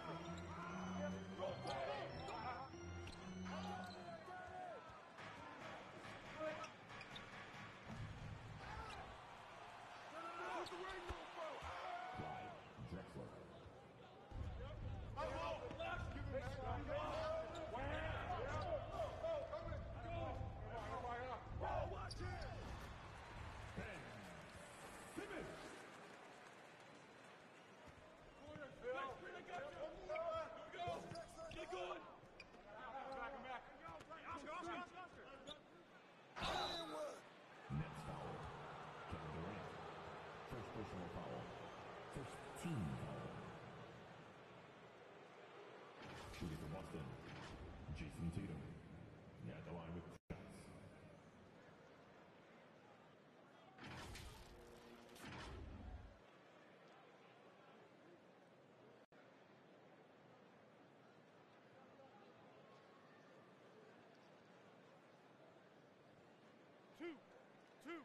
Shooting for Boston, Jason Tatum. At the line with shots. Two.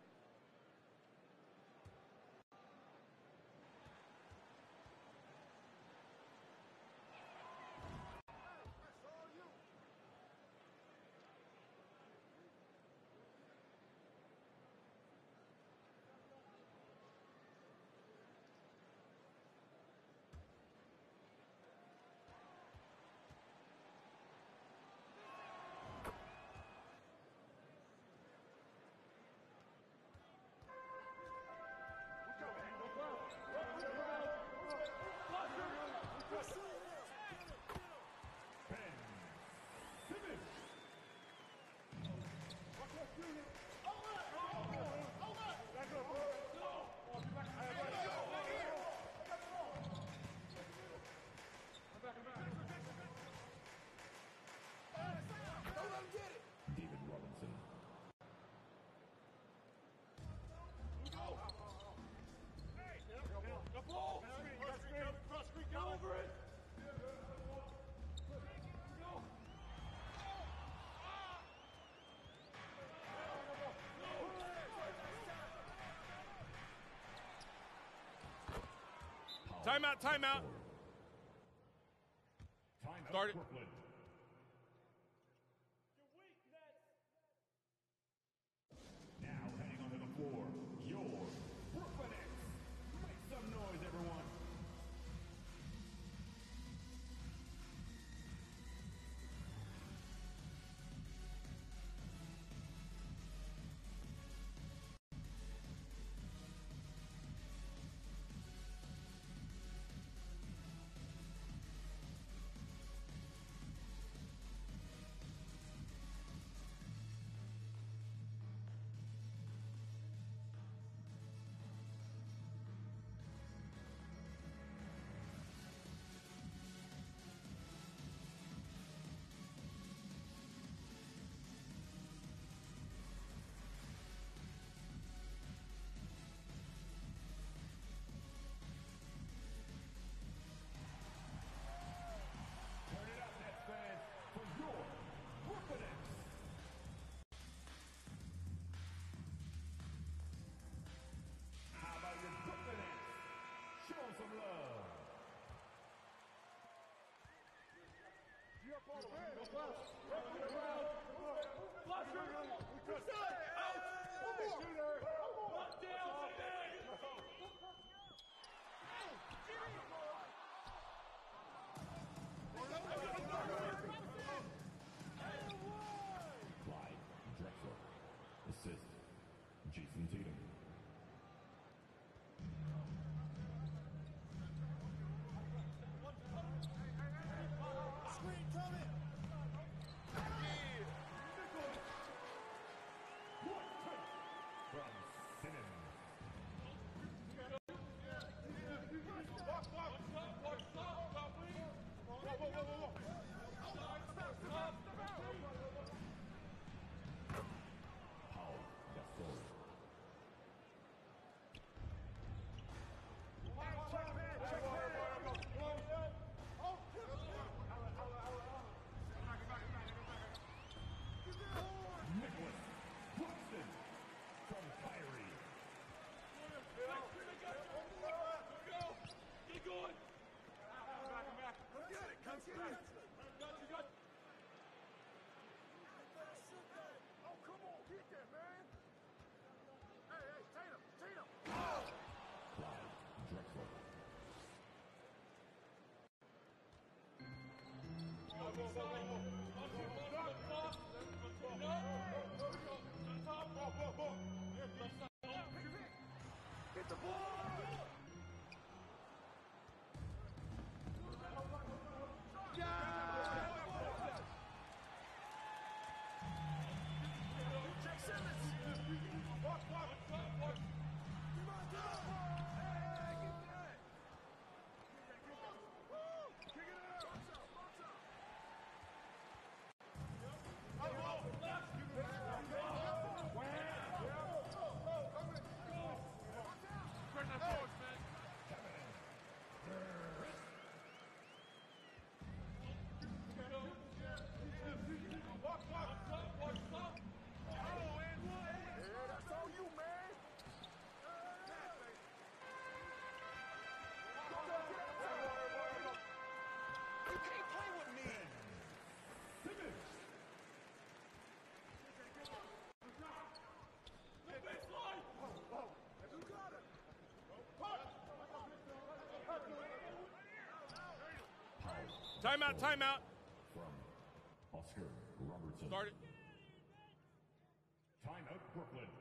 David Robinson. The ball! Cross screen, go over it! Timeout. Timeout, Start it. Brooklyn. Now heading onto the floor, your Brooklyn Nets. Make some noise, everyone. Timeout, timeout. From Oscar Robertson. Start it. Timeout, Brooklyn.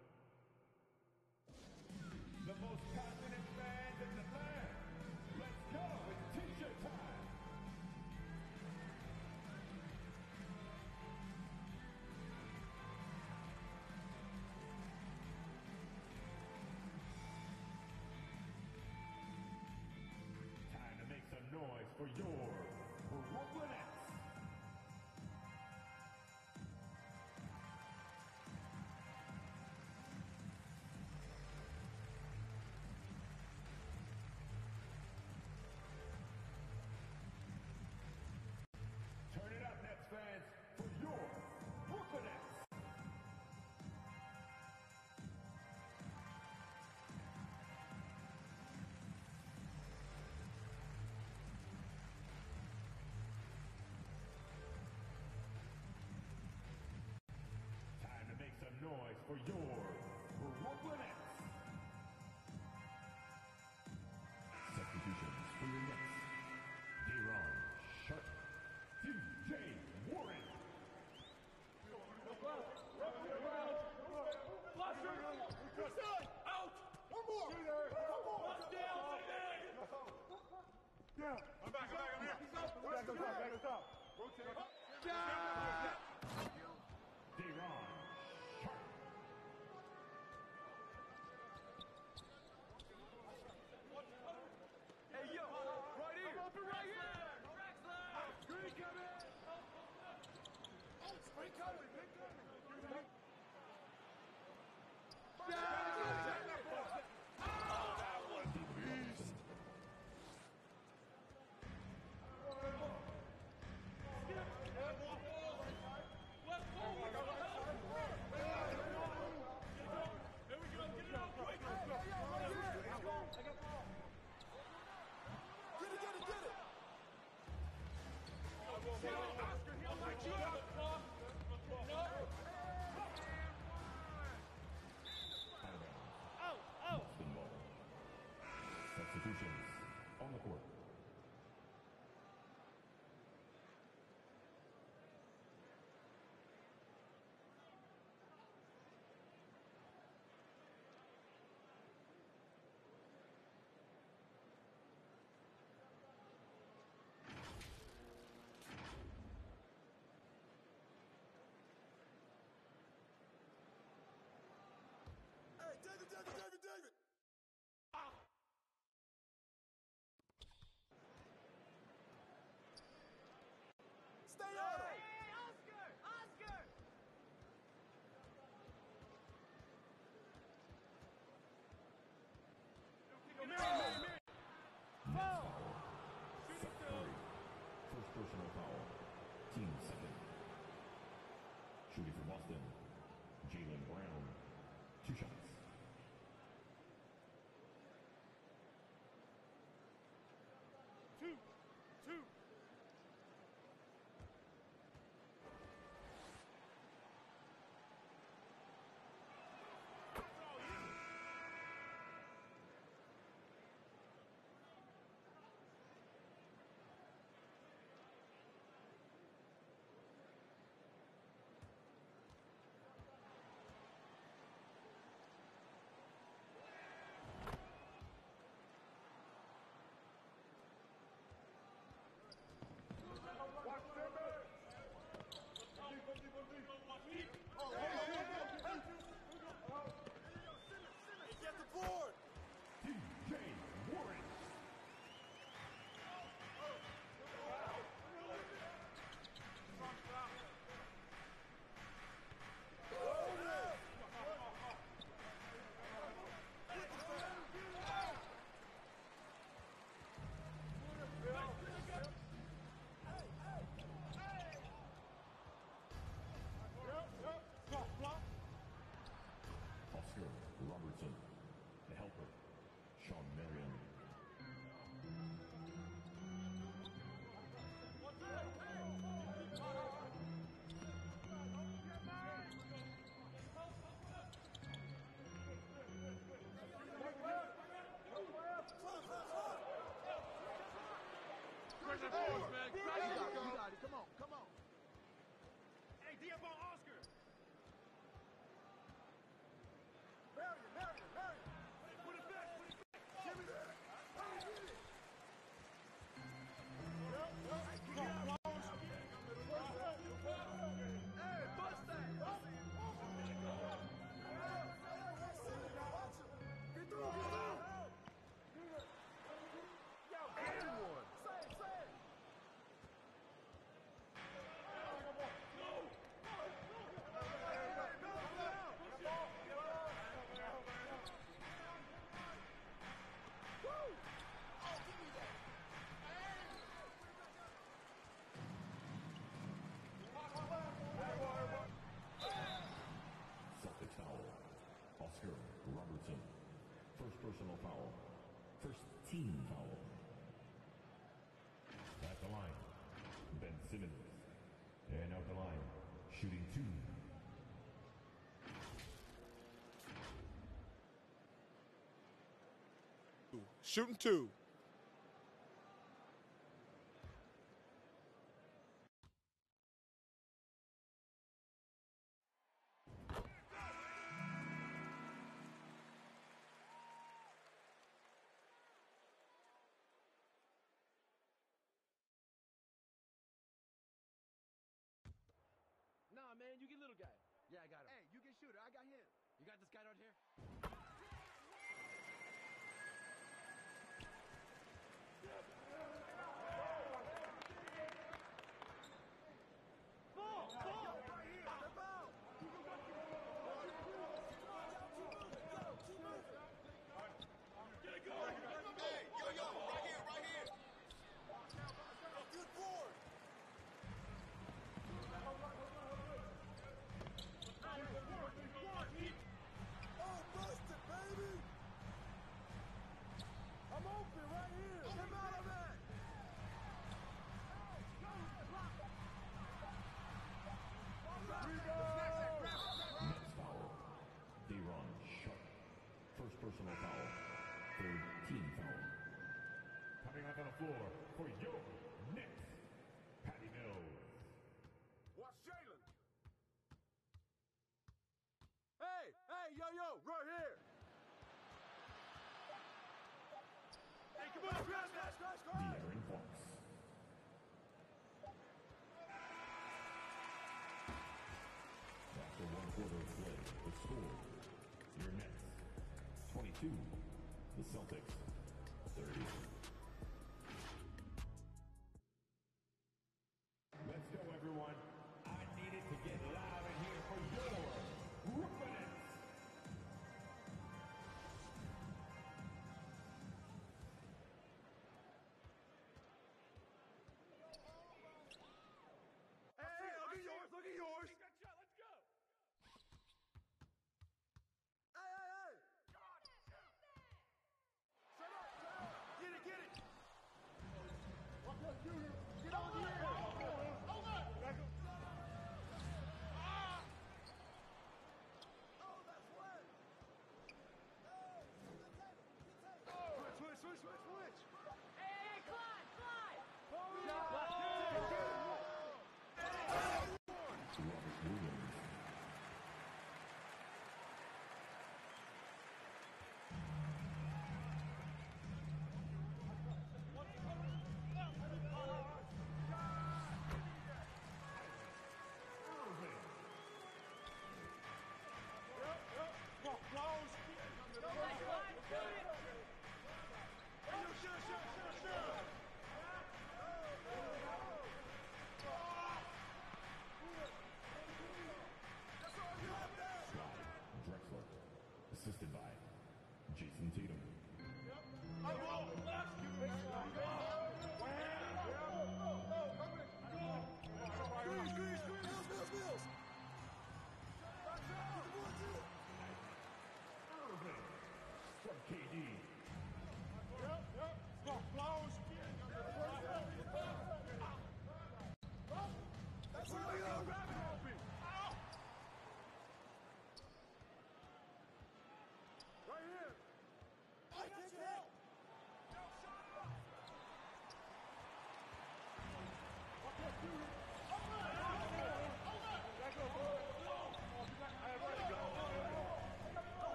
The most passionate fans in the land. Let's go. It's t-shirt time. Time to make some noise for your Brooklyn Nets. Turn it up, Nets fans, for your Brooklyn Nets. Time to make some noise for your Brooklyn Nets. Substitutions for your Nets. D-Ron Sharp. DJ Warren. Out! One more! Watch down! Yeah. I'm back, I'm here. Back us up. D-Ron Sharp. Hey, yo! Right here! I'm open right here! Screen coming! Screen coming! Boston ball. Substitutions on the court. Hey, David! Stay on it! Hey, Oscar! Foul. Set three. First personal foul. Team second. Shooting for Boston. Jaylen Brown. 2 shots. Two! personal foul. First team foul. At the line, Ben Simmons. And out the line, shooting 2. Shooting 2. Nah, man, you get little guy. Yeah, I got him. Hey, you get shooter. I got him. You got this guy right here? Ball! Right here! The ball! Keep moving! Get it going! Hey, yo, right here. Good board. Oh, busted, baby. I'm open right here! Come out of that! Next foul. Deron Sharp. First personal foul. Third team foul. Coming out on the floor for your Knicks, Patty Mills. Watch Jalen! Hey, yo, right here! Hey, come on, crash! De'Aaron Fox. After 1 quarter of play, the score, your Nets, 22. The Celtics, 30. Let's go, everyone. I need it to get loud in here for your Brooklyn Nets. Hey, look at yours! Got shot. Let's go. Hey! Shut up! Get it! Watch that shooter! Get on the air! Oh, that's wet! Switch! Hey, Clyde! Robert Williams.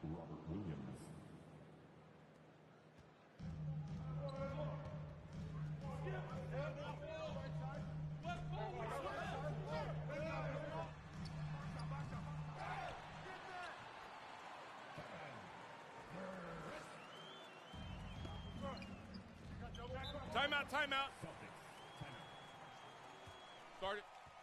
Robert Williams. Timeout, timeout. Celtics, timeout. Start it.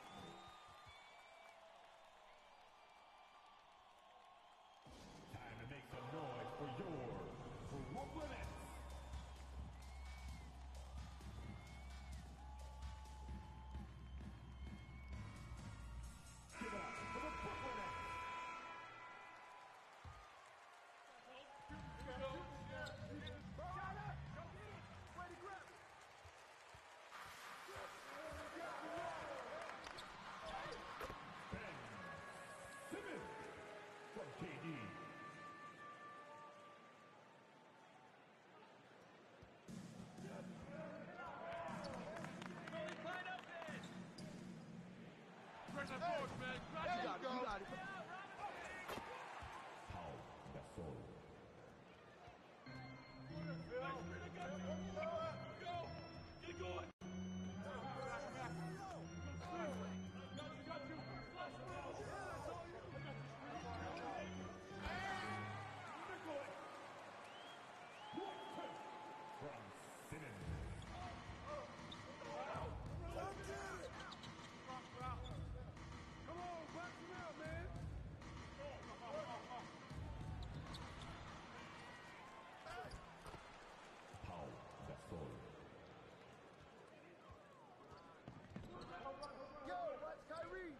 Time to make some noise for your Brooklynets. Give it up for the Brooklynets. Simmons from KD. Pressure forward, man. There you go. Paul Gasol. Get going. From Simmons. Come on, box him out, man. Paul Gasol. Yo, watch Kyrie.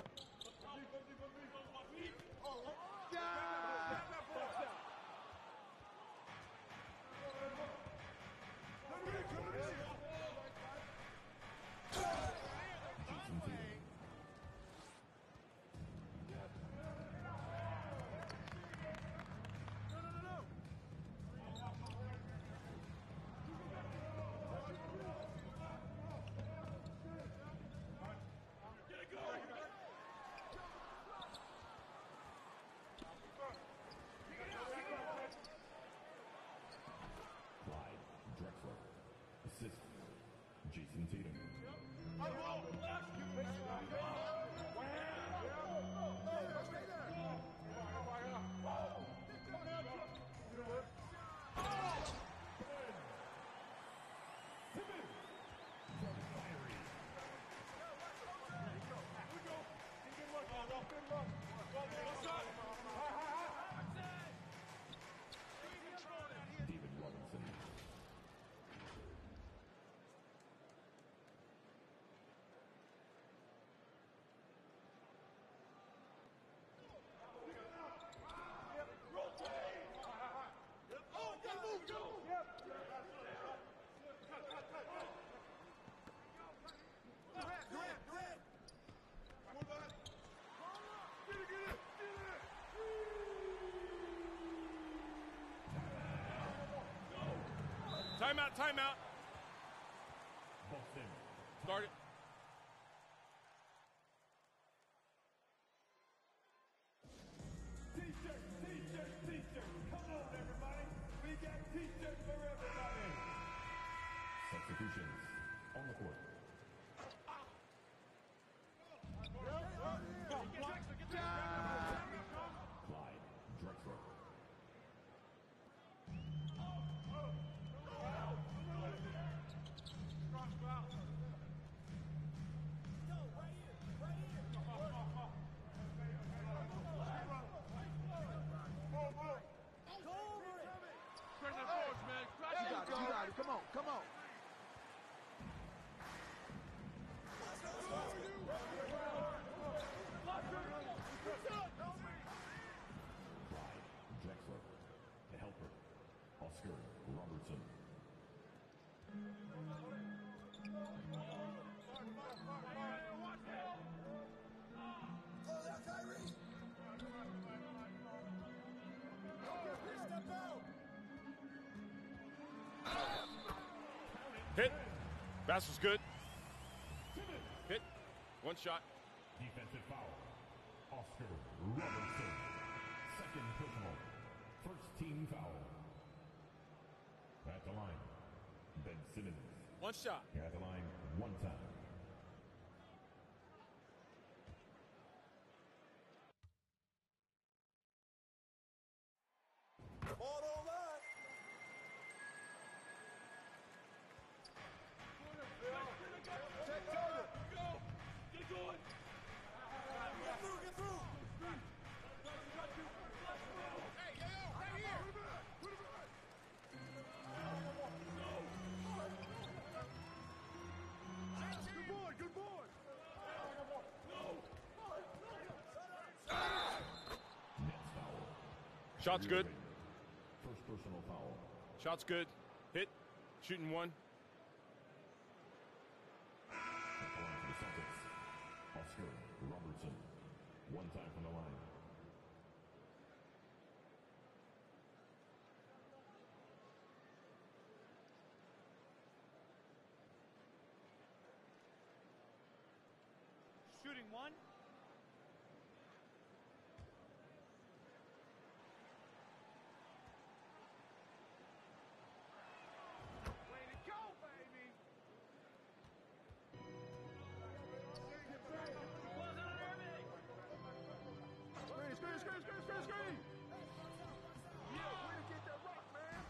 Jason Tatum. Clyde Drexler. Assist. Jason Tatum. Simmons from Kyrie. David Robinson. Timeout, timeout. Boston. Start it. T-shirt. Come on, everybody. We got T-shirts for everybody. Substitutions on the court. Clyde Drexler. Pressure forward, man. You got it. Come on. Clyde Drexler. The helper. Oscar Robertson. Oh, that's Kyrie. Step out. Hit. Pass was good. Hit. One shot. Defensive foul. Oscar Robertson. Second personal. First Team foul. At the line, Ben Simmons. One shot. At the line, one time. Ball don't lie. Check Turner. Go. Get going. Get through, get through. Hey, yo, right here. Good boy. Good boy. Nets foul. Shot's good. First personal foul. Shot's good. Hit. Shooting one. At the line for the Celtics, Oscar Robertson. One time from the line. Shooting one. Way to go, baby. Screen. Yeah, way to get that rock, man.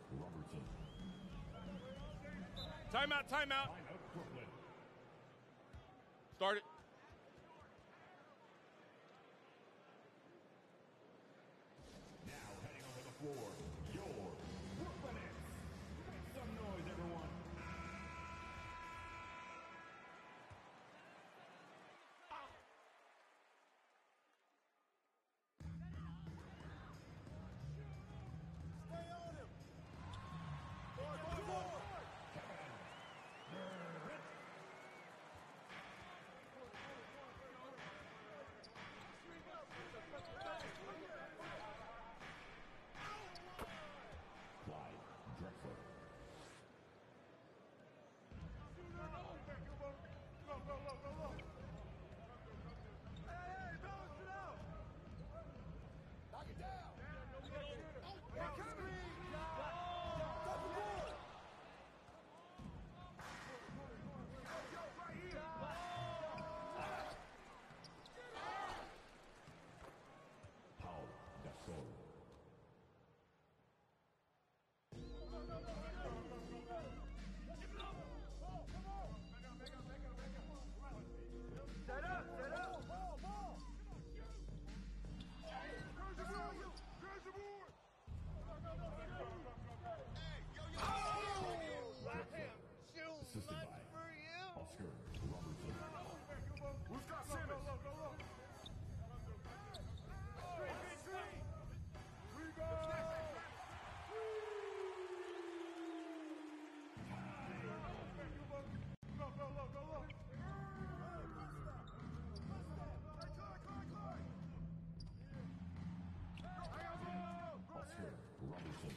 Robertson. Timeout, timeout. Timeout, Brooklyn. Start it. Now heading onto the floor, your Brooklyn Nets. Make some noise, everyone. Stay on him. Boy. Clyde Drexler. Hey, balance it out. Knock it down. Double board. Right here. Paul Gasol. Set up, set up. Ball. Crash the board. Assisted by Oscar Robertson. Who's got Simmons? Oscar Robertson.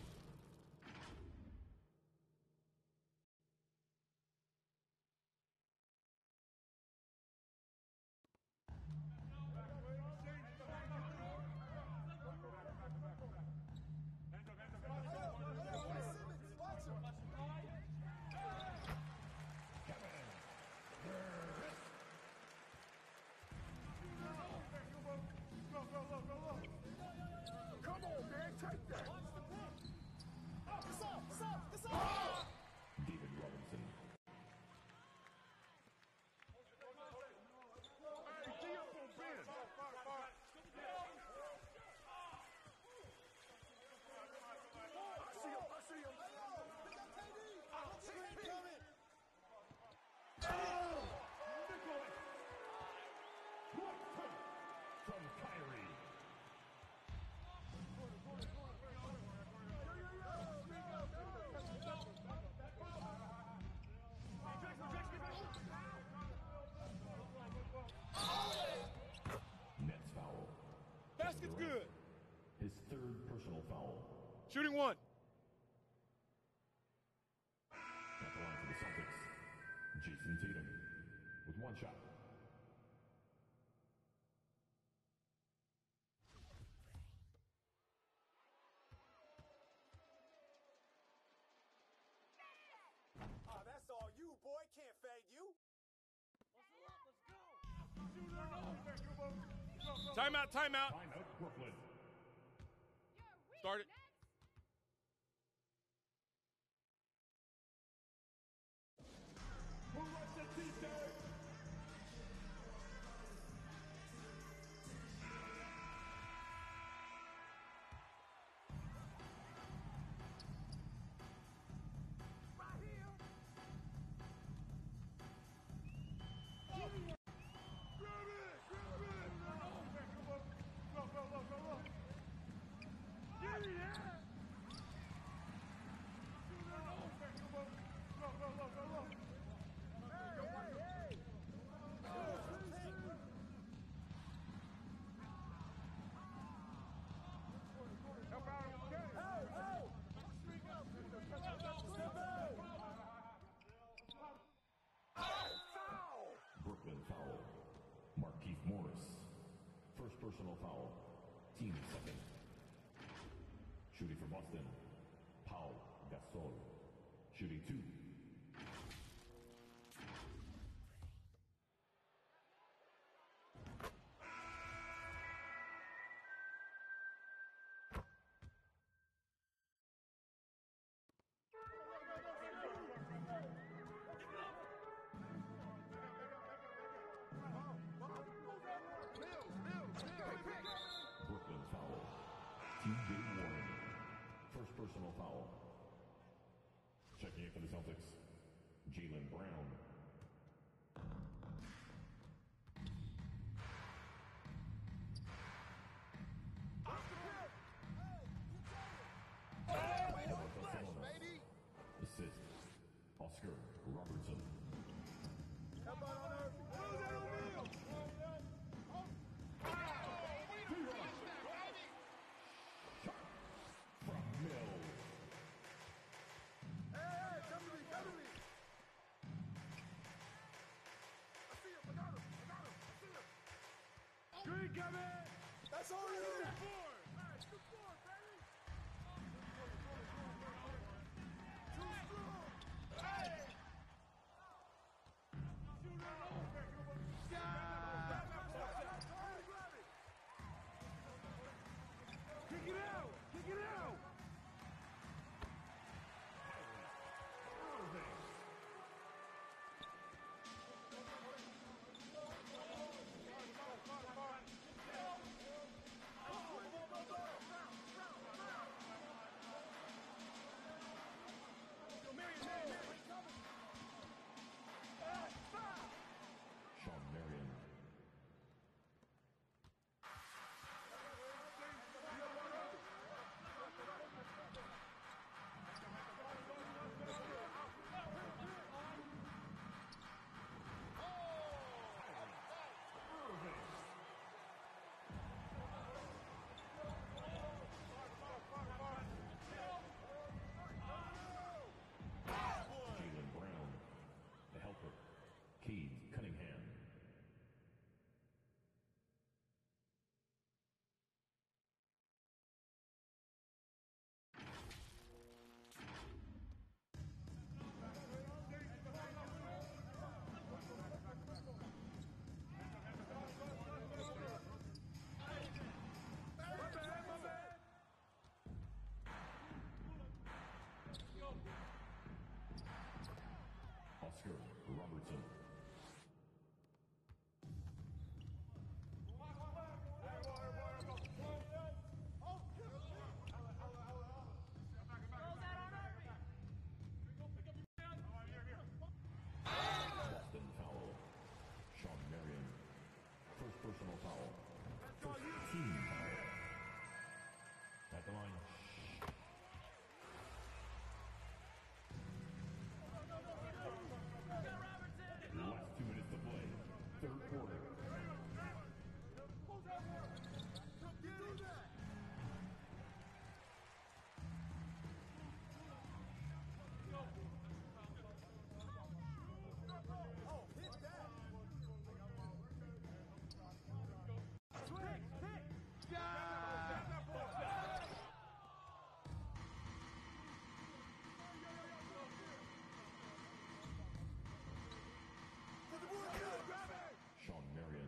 Watch him. Come on, man, take that. It's up. David Robinson. Hey, tee up on Ben. I see him. They got KD. Screen coming. Nicholas. What from Kyrie. Nets foul. Basket's good. His third personal foul. Shooting one. At the line for the Celtics, Jason Tatum with one shot. That's all you, boy. Can't fade you. Timeout, timeout. Timeout, Brooklyn. Start it. Who lets the T-shirt? Help out on the game. Brooklyn foul. Markieff Morris. First personal foul. Team second. Shooting for Boston. Paul Gasol. Shooting two. personal foul. Checking in for the Celtics, Jaylen Brown. Assist, Oscar Robertson. From Mills. That's all you need. Kick it out! Kick it out! Sean Marion. Jaylen Brown. The helper, Cade Cunningham. Oscar Robertson. Boston foul. Sean Marion. First personal foul. First team foul. At the line. Last 2 minutes to play. Third quarter. Sean Marion.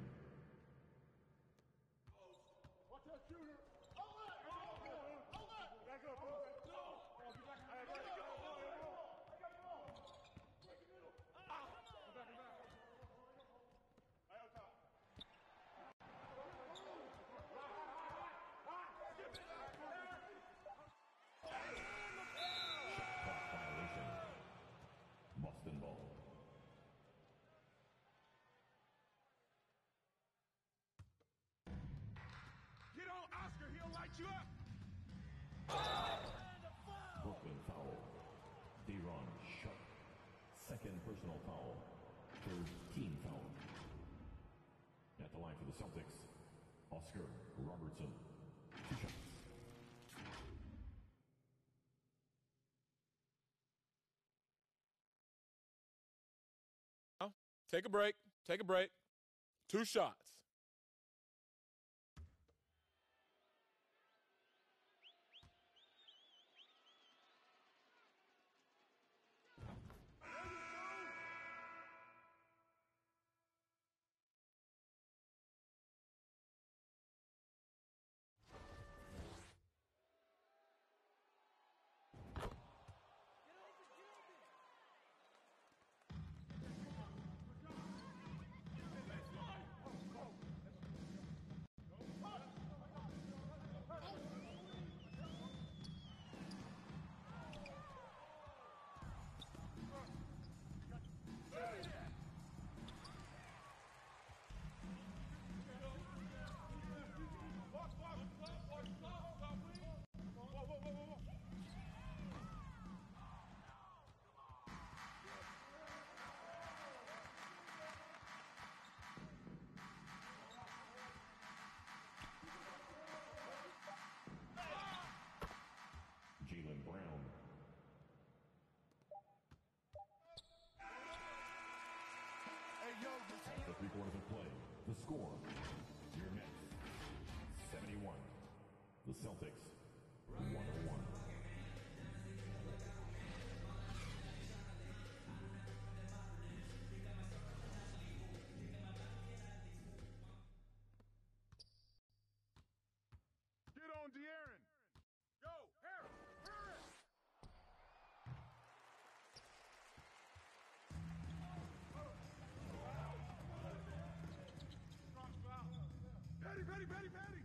Clock violation. Boston ball. Get on Oscar, he'll light you up! Brooklyn foul. De'Ron Sharp. Second personal foul. Third team foul. At the line for the Celtics, Oscar Robertson. 2 shots. Take a break. Take a break. 2 shots. Three quarters of play. The score. Your Nets 71. The Celtics 101. Get on, De'Aaron. Go, Harris. Harris. Patty, Patty, Patty, Patty.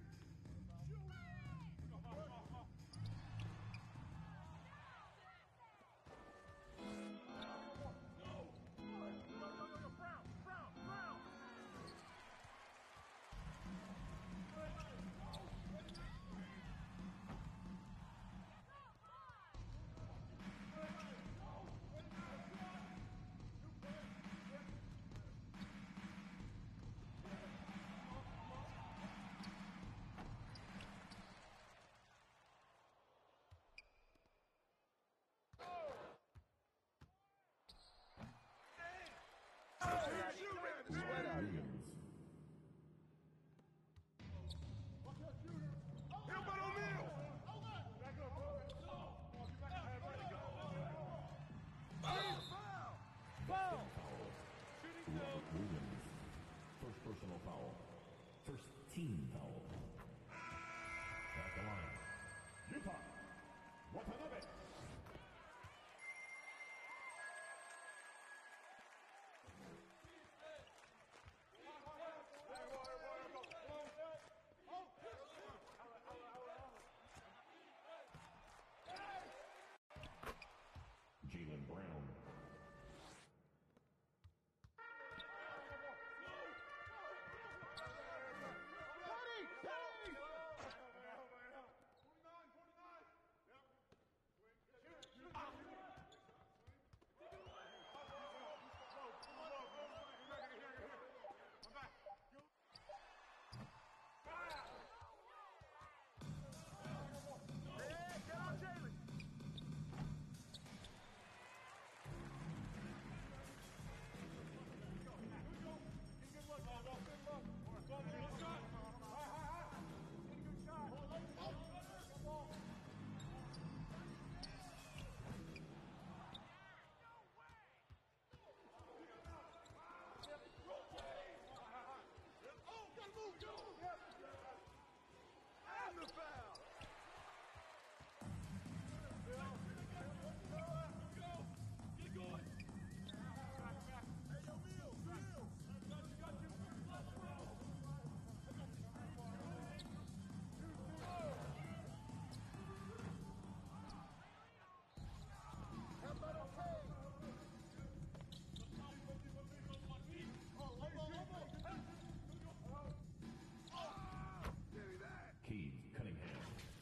Williams. Robert Williams. First personal foul. First team foul. At the line. Utah. Watanabe. Jaylen Brown. Cade Cunningham.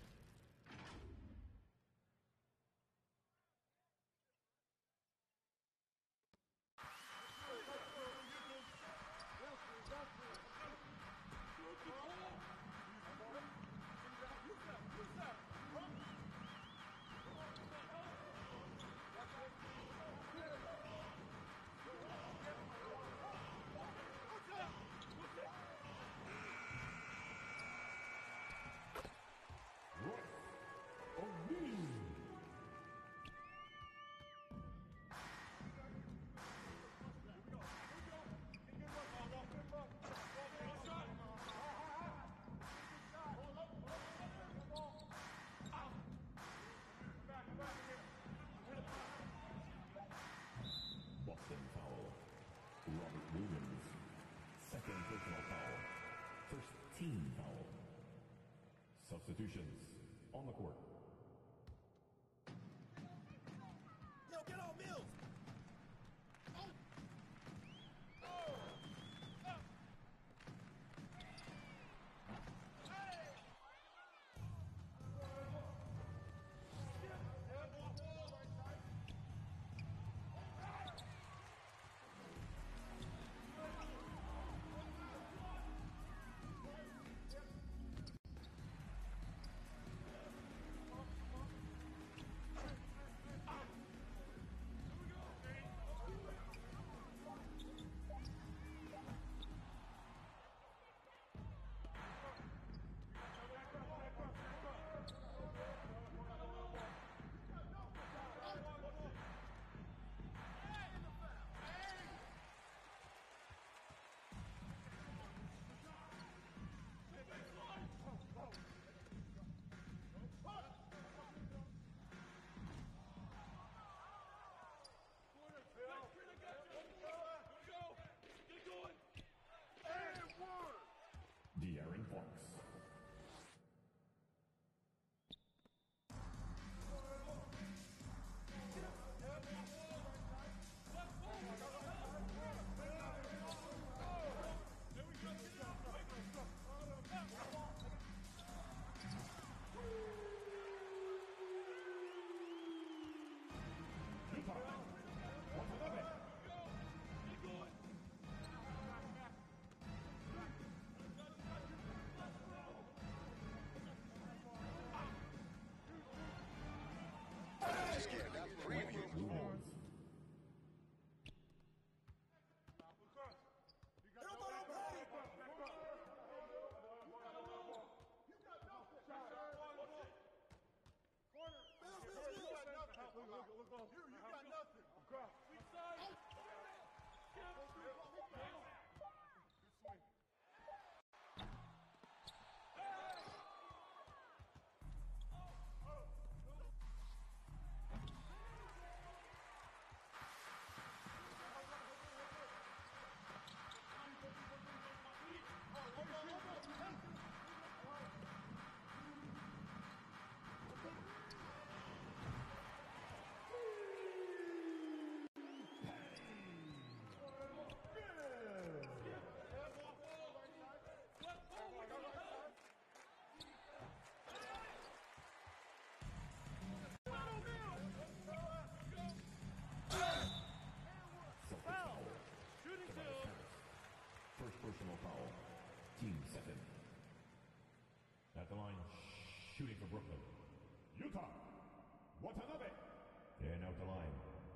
Boston foul. Robert Williams. Second personal foul. First team foul. Substitutions on the court. Yo, get on Mills!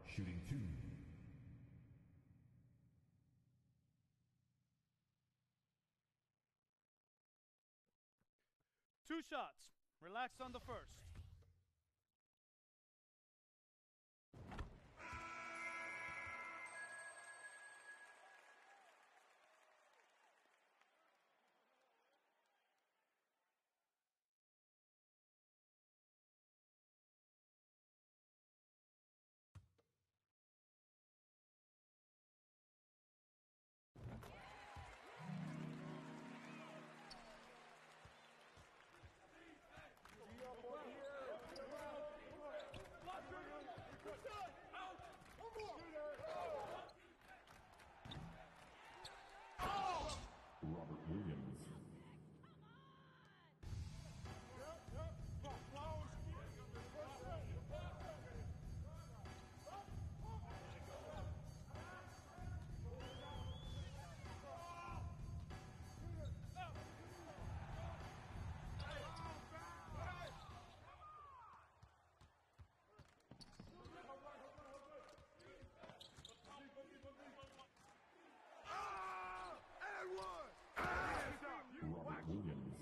Shooting 2. Two shots. Relax on the first. Robert Williams. Robert Williams.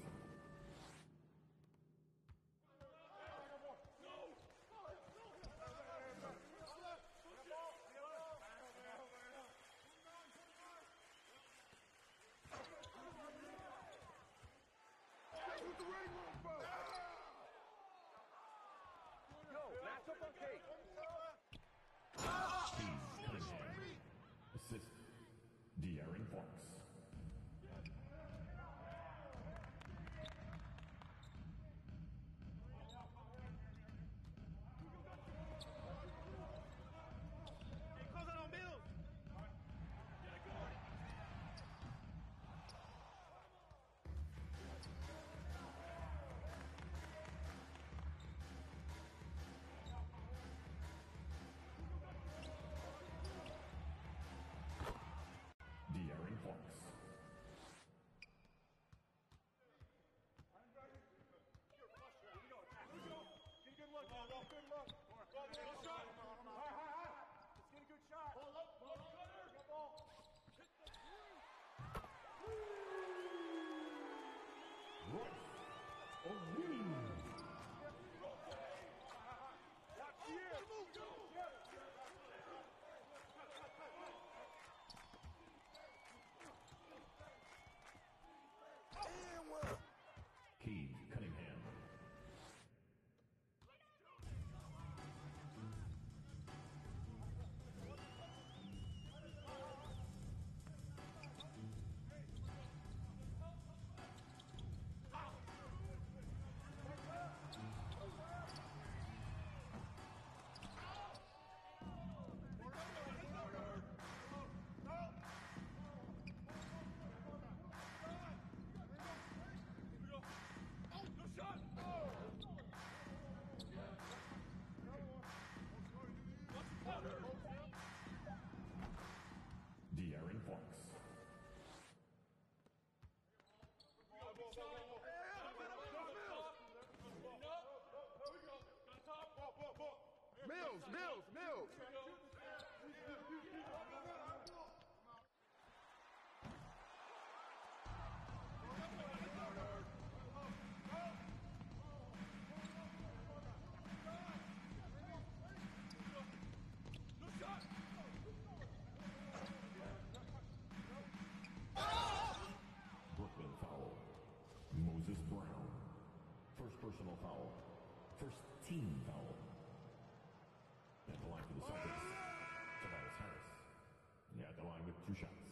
Assist, De'Aaron Fox. De'Aaron Fox. Keith Cunningham. De'Aaron Fox. Mills! Brooklyn foul. Moses Brown. First personal foul. First team foul. At the line for the Celtics, Tobias Harris. Yeah, at the line with 2 shots.